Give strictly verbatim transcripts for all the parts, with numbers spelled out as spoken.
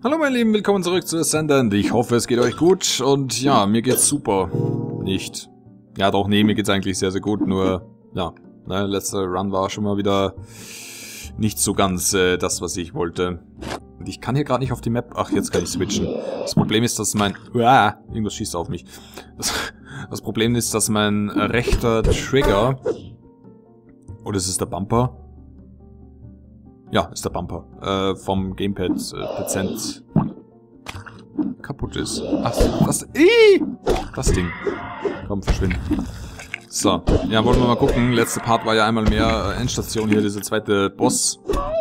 Hallo meine Lieben, willkommen zurück zu Ascendant. Ich hoffe, es geht euch gut und ja, mir geht's super. Nicht. Ja doch, nee, mir geht's eigentlich sehr, sehr gut, nur, ja, ne, letzter Run war schon mal wieder nicht so ganz äh, das, was ich wollte. Und ich kann hier gerade nicht auf die Map... Ach, jetzt kann ich switchen. Das Problem ist, dass mein... Uah, irgendwas schießt auf mich. Das, das Problem ist, dass mein rechter Trigger... Oder ist es der Bumper? Ja, ist der Bumper. Äh, vom Gamepad äh, dezent kaputt ist. Ach, das... Ih, das Ding. Komm, verschwinden. So, ja, wollen wir mal gucken. Letzte Part war ja einmal mehr äh, Endstation hier, dieser zweite Boss.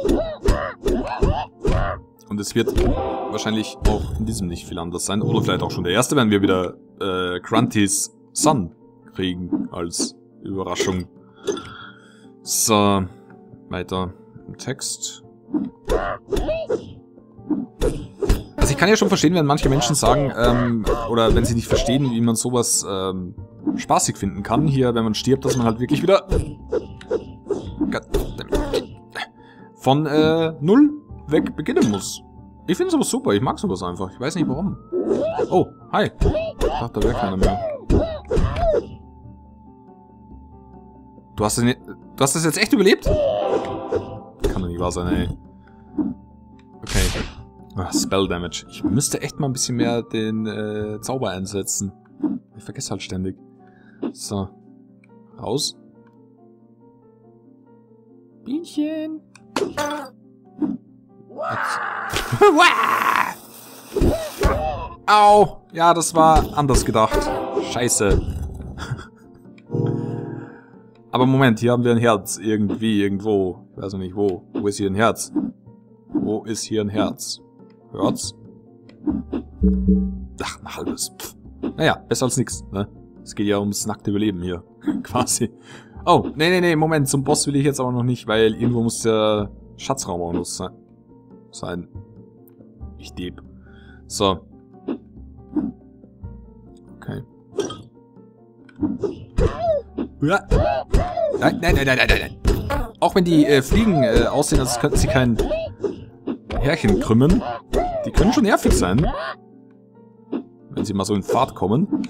Und es wird wahrscheinlich auch in diesem nicht viel anders sein. Oder vielleicht auch schon der erste, wenn wir wieder äh, Grunty's Son kriegen als Überraschung. So, weiter im Text. Also ich kann ja schon verstehen, wenn manche Menschen sagen, ähm, oder wenn sie nicht verstehen, wie man sowas ähm, spaßig finden kann. Hier, wenn man stirbt, dass man halt wirklich wieder von äh, null weg beginnen muss. Ich finde sowas super, ich mag sowas einfach. Ich weiß nicht warum. Oh, hi. Ich dachte, da wäre keiner mehr. Du hast, das nicht, du hast das jetzt echt überlebt? Kann doch nicht wahr sein, ey. Okay. Oh, Spell Damage. Ich müsste echt mal ein bisschen mehr den äh, Zauber einsetzen. Ich vergesse halt ständig. So. Raus. Bienchen. Au! Ja, das war anders gedacht. Scheiße. Aber Moment, hier haben wir ein Herz. Irgendwie, irgendwo. Ich weiß noch nicht wo. Wo ist hier ein Herz? Wo ist hier ein Herz? Hört's? Ach, ein halbes. Pff. Naja, besser als nix, ne? Es geht ja ums nackte Überleben hier. Quasi. Oh, nee, nee, nee, Moment. Zum Boss will ich jetzt aber noch nicht, weil irgendwo muss der Schatzraum auch noch sein. sein. Ich Dieb. So. Okay. Ja. Nein, nein, nein, nein, nein, nein. Auch wenn die äh, Fliegen äh, aussehen, als könnten sie kein Härchen krümmen. Die können schon nervig sein. Wenn sie mal so in Fahrt kommen.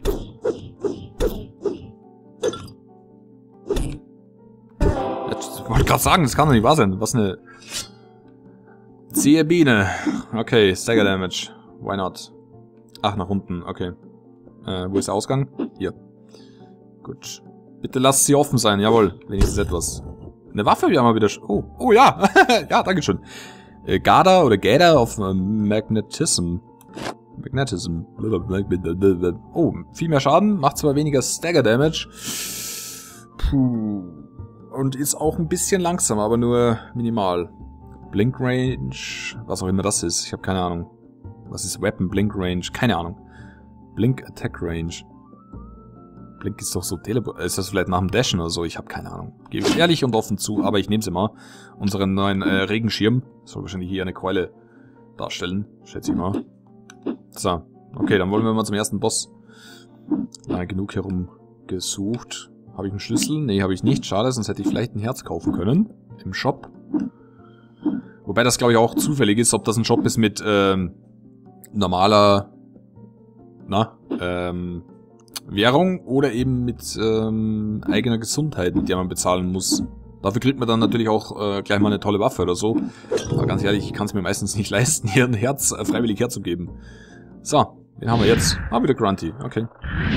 Ich wollte gerade sagen, das kann doch nicht wahr sein. Was eine zähe Biene. Okay, Stagger Damage. Why not? Ach, nach unten. Okay. Äh, wo ist der Ausgang? Hier. Gut. Bitte lasst sie offen sein. Jawohl. Wenigstens etwas. Eine Waffe, wir haben mal wieder... Oh, oh ja. Ja, dankeschön. Äh, Garda oder Gader auf äh, Magnetism. Magnetism. Oh, viel mehr Schaden. Macht zwar weniger Stagger Damage. Puh. Und ist auch ein bisschen langsamer, aber nur minimal. Blink Range. Was auch immer das ist. Ich habe keine Ahnung. Was ist Weapon Blink Range? Keine Ahnung. Blink Attack Range. Blink ist doch so Teleport. Ist das vielleicht nach dem Dashen oder so? Ich habe keine Ahnung. Gebe ich ehrlich und offen zu, aber ich nehme es immer. Unseren neuen äh, Regenschirm. Soll wahrscheinlich hier eine Keule darstellen. Schätze ich mal. So. Okay, dann wollen wir mal zum ersten Boss. Lange genug herumgesucht. Habe ich einen Schlüssel? Nee, habe ich nicht. Schade, sonst hätte ich vielleicht ein Herz kaufen können. Im Shop. Wobei das, glaube ich, auch zufällig ist, ob das ein Shop ist mit ähm, normaler na, ähm, Währung oder eben mit ähm, eigener Gesundheit, mit der man bezahlen muss. Dafür kriegt man dann natürlich auch äh, gleich mal eine tolle Waffe oder so. Aber ganz ehrlich, ich kann es mir meistens nicht leisten, hier ein Herz äh, freiwillig herzugeben. So, den haben wir jetzt. Ah, wieder Grunty, okay.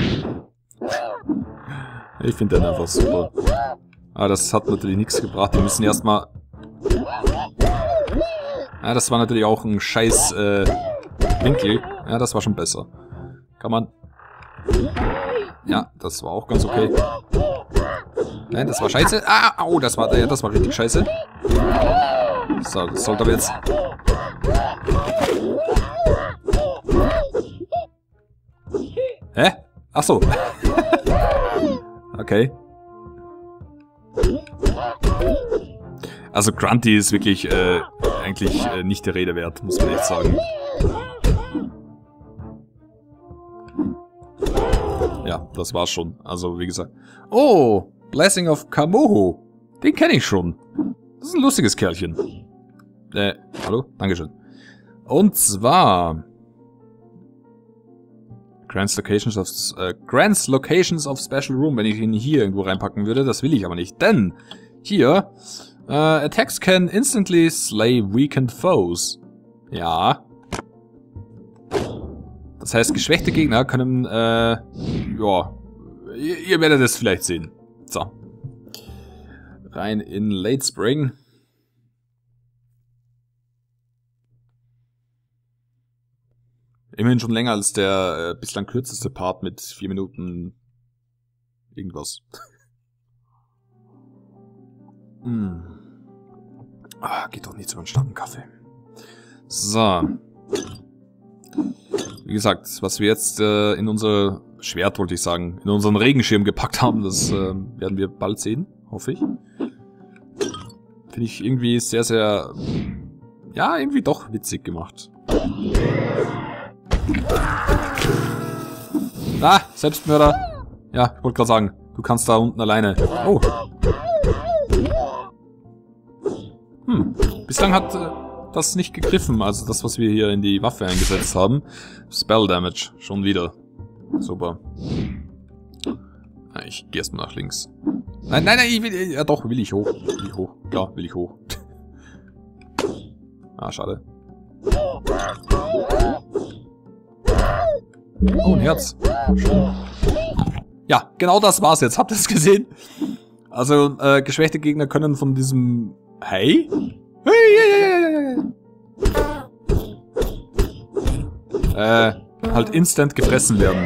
Ich finde den einfach super. Aber das hat natürlich nichts gebracht. Wir müssen erstmal... Ja, das war natürlich auch ein scheiß äh, Winkel. Ja, das war schon besser. Kann man... Ja, das war auch ganz okay. Nein, das war scheiße. Ah, oh, das war, ja, das war richtig scheiße. So, das sollte aber jetzt... Hä? Ach so. Okay. Also Grunty ist wirklich äh, eigentlich äh, nicht der Rede wert, muss man echt sagen. Ja, das war's schon. Also, wie gesagt. Oh, Blessing of Kamoho. Den kenne ich schon. Das ist ein lustiges Kerlchen. Äh, hallo? Dankeschön. Und zwar... Grants Locations of, äh, Grants Locations of Special Room, wenn ich ihn hier irgendwo reinpacken würde, das will ich aber nicht, denn hier, äh, Attacks can instantly slay weakened foes. Ja. Das heißt, geschwächte Gegner können, äh, ja, ihr, ihr werdet es vielleicht sehen. So. Rein in Late Spring. Immerhin schon länger als der äh, bislang kürzeste Part mit vier Minuten irgendwas. mm. ah, geht doch nicht so einen starken Kaffee. So. Wie gesagt, was wir jetzt äh, in unser Schwert, wollte ich sagen, in unseren Regenschirm gepackt haben, das äh, werden wir bald sehen, hoffe ich. Finde ich irgendwie sehr, sehr, ja, irgendwie doch witzig gemacht. Ah, Selbstmörder. Ja, ich wollte gerade sagen, du kannst da unten alleine. Oh. Hm, bislang hat äh, das nicht gegriffen, also das, was wir hier in die Waffe eingesetzt haben. Spell Damage, schon wieder. Super. Ich gehe erstmal nach links. Nein, nein, nein, ich will, ja doch, will ich hoch. Will ich hoch. Ja, will ich hoch. Ah, schade. Oh, ein Herz. Schön. Ja, genau das war's jetzt. Habt ihr es gesehen? Also, äh, geschwächte Gegner können von diesem... Hey? Hey, hey, hey, hey, hey. Äh, halt instant gefressen werden.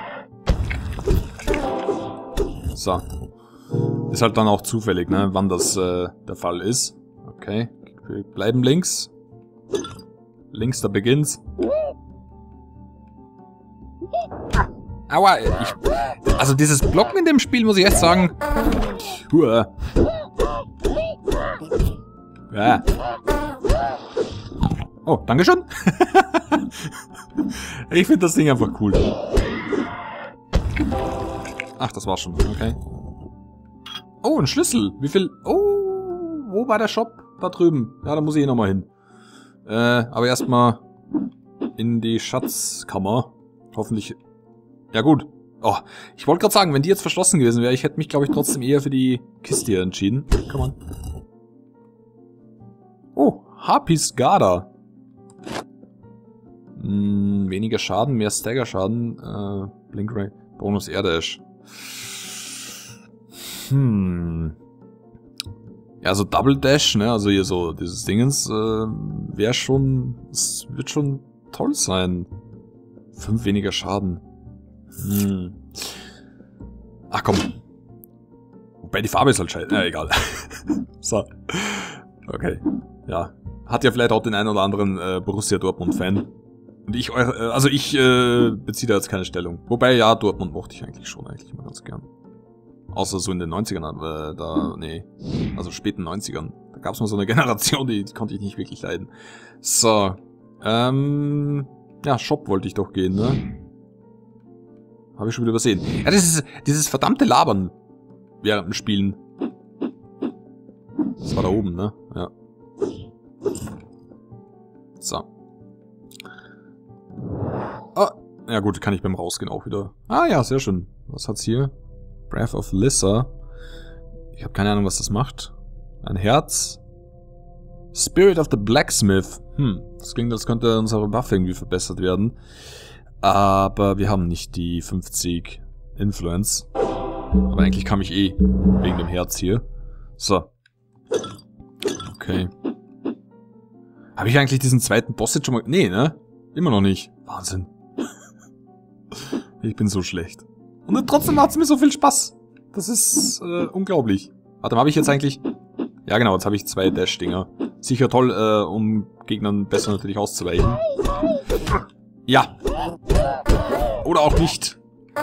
So. Ist halt dann auch zufällig, ne, wann das äh, der Fall ist. Okay. Wir bleiben links. Links, da beginnt's. Aua, ich, also dieses Blocken in dem Spiel, muss ich echt sagen. Huah. Ja. Oh, dankeschön. Ich finde das Ding einfach cool. Ach, das war's schon. Okay. Oh, ein Schlüssel. Wie viel... Oh, wo war der Shop? Da drüben. Ja, da muss ich eh nochmal hin. Äh, aber erstmal in die Schatzkammer. Hoffentlich... Ja gut. Oh, ich wollte gerade sagen, wenn die jetzt verschlossen gewesen wäre, ich hätte mich, glaube ich, trotzdem eher für die Kiste hier entschieden. Komm on. Oh, Harpies Garda. Hm, weniger Schaden, mehr Stagger-Schaden. Äh, Blink Ray. Bonus Air Dash. Hm. Ja, so Double Dash, ne, also hier so dieses Dingens, äh, wäre schon, es wird schon toll sein. Fünf weniger Schaden. Hm. Ach komm. Wobei die Farbe ist halt scheiße. Ja, egal. So. Okay. Ja. Hat ja vielleicht auch den einen oder anderen äh, Borussia Dortmund-Fan. Und ich, äh, also ich äh, beziehe da jetzt keine Stellung. Wobei, ja, Dortmund mochte ich eigentlich schon eigentlich immer ganz gern. Außer so in den neunzigern, äh, da, nee. Also späten neunzigern. Da gab es mal so eine Generation, die, die konnte ich nicht wirklich leiden. So. Ähm. Ja, Shop wollte ich doch gehen, ne? Habe ich schon wieder übersehen. Ja, das ist dieses verdammte Labern während dem Spielen. Das war da oben, ne? Ja. So. Ah, ja gut, kann ich beim Rausgehen auch wieder. Ah ja, sehr schön. Was hat's hier? Breath of Lissa. Ich habe keine Ahnung, was das macht. Ein Herz. Spirit of the Blacksmith. Hm, das klingt, als könnte unsere Waffe irgendwie verbessert werden. Aber wir haben nicht die fünfzig Influence. Aber eigentlich kam ich eh wegen dem Herz hier. So. Okay. Habe ich eigentlich diesen zweiten Boss jetzt schon mal... Nee, ne? Immer noch nicht. Wahnsinn. Ich bin so schlecht. Und trotzdem macht es mir so viel Spaß. Das ist äh, unglaublich. Warte mal, habe ich jetzt eigentlich... Ja genau, jetzt habe ich zwei Dash-Dinger. Sicher toll, äh, um Gegnern besser natürlich auszuweichen. Ja. Oder auch nicht.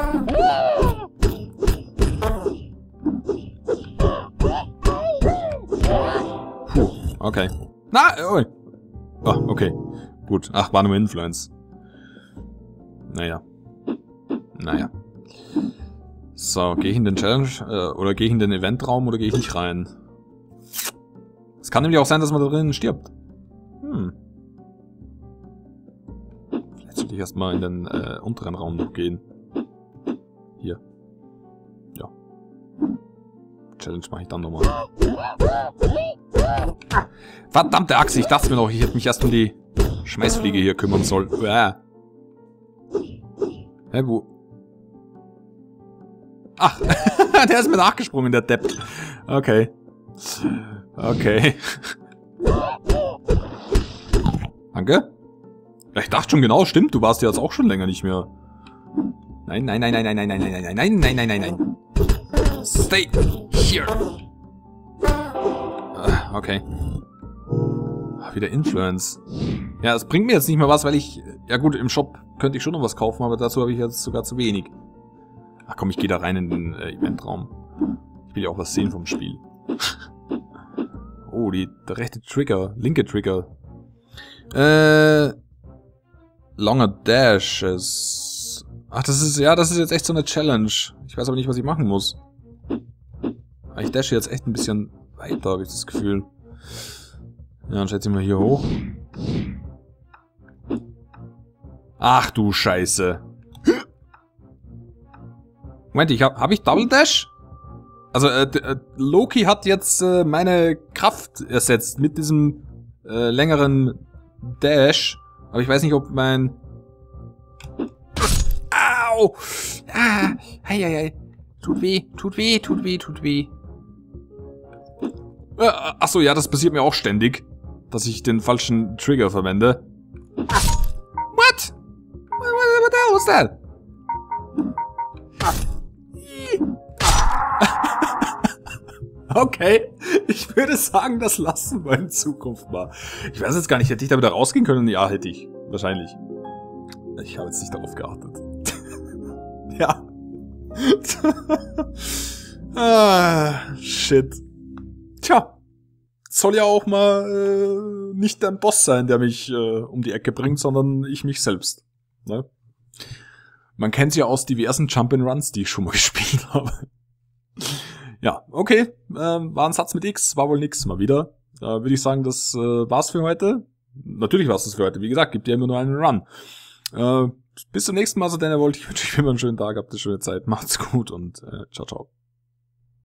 Puh, okay. Na, oh. Oh, okay. Gut. Ach, war nur Influence. Naja. Naja. So, gehe ich in den Challenge, äh, oder gehe ich in den Eventraum oder gehe ich nicht rein? Es kann nämlich auch sein, dass man da drinnen stirbt. Hm. ich erstmal in den äh, unteren Raum noch gehen. Hier. Ja. Challenge mache ich dann nochmal. Verdammte Axt, ich dachte mir noch, ich hätte mich erst um die Schmeißfliege hier kümmern sollen. Uah. Hä, wo? Ach, der ist mir nachgesprungen, der Depp. Okay. Okay. Danke. Ja, ich dachte schon genau, stimmt, du warst ja jetzt auch schon länger nicht mehr. Nein, nein, nein, nein, nein, nein, nein, nein, nein, nein, nein, nein, nein, nein. Stay here. Okay. Wieder Influence. Ja, es bringt mir jetzt nicht mehr was, weil ich... Ja gut, im Shop könnte ich schon noch was kaufen, aber dazu habe ich jetzt sogar zu wenig. Ach komm, ich gehe da rein in den äh, Eventraum. Ich will ja auch was sehen vom Spiel. Oh, die, der rechte Trigger, linke Trigger. Äh... Longer Dashes. Ach, das ist... Ja, das ist jetzt echt so eine Challenge. Ich weiß aber nicht, was ich machen muss. Ich dashe jetzt echt ein bisschen weiter, habe ich das Gefühl. Ja, dann schätze ich mal hier hoch. Ach du Scheiße. Moment, ich hab, hab ich Double Dash? Also, äh, äh, Loki hat jetzt äh, meine Kraft ersetzt mit diesem äh, längeren Dash. Aber ich weiß nicht, ob mein... Au! Ah! Hei, hei, hei. Tut weh, tut weh, tut weh, tut weh. Äh, achso, ja, das passiert mir auch ständig. Dass ich den falschen Trigger verwende. What? What, what the hell was that? Okay, ich würde sagen, das lassen wir in Zukunft mal. Ich weiß jetzt gar nicht, hätte ich da wieder rausgehen können? Ja, hätte ich. Wahrscheinlich. Ich habe jetzt nicht darauf geachtet. Ja. Ah, shit. Tja. Soll ja auch mal äh, nicht der Boss sein, der mich äh, um die Ecke bringt, sondern ich mich selbst. Ne? Man kennt es ja aus diversen Jump-and-Runs, die ich schon mal gespielt habe. Ja, okay. Äh, war ein Satz mit X, war wohl nix, mal wieder. Da äh, würde ich sagen, das äh, war's für heute. Natürlich war's das für heute. Wie gesagt, gibt ja immer nur einen Run. Äh, bis zum nächsten Mal, so denn ihr wollt. Ich wünsche euch immer einen schönen Tag, habt eine schöne Zeit. Macht's gut und äh, ciao, ciao.